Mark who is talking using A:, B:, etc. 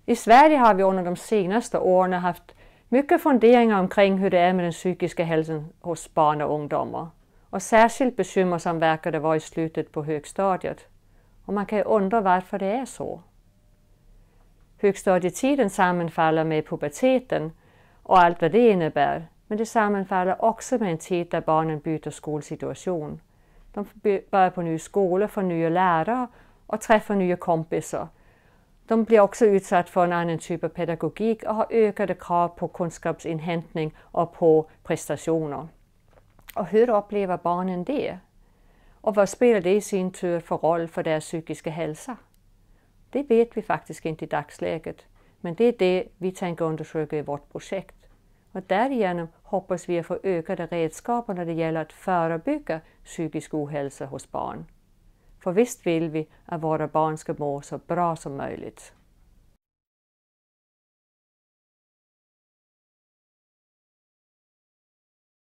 A: I Sverige har vi under de senaste åren haft mycket funderingar omkring hur det är med den psykiska hälsan hos barn och ungdomar. Och särskilt bekymmersamt verkar det vara i slutet på högstadiet. Och man kan ju undra varför det är så. Högstadietiden sammanfaller med puberteten och allt vad det innebär. Men det sammanfaller också med en tid där barnen byter skolsituation. De börjar på ny skola, får nya lärare och träffar nya kompisar. De blir också utsatt för en annan typ av pedagogik och har ökade krav på kunskapsinhämtning och på prestationer. Och hur upplever barnen det? Och vad spelar det i sin tur för roll för deras psykiska hälsa? Det vet vi faktiskt inte i dagsläget, men det är det vi tänker undersöka i vårt projekt. Och därigenom hoppas vi att få ökade redskaper när det gäller att förebygga psykisk ohälsa hos barn. För visst vill vi att våra barn ska må så bra som möjligt.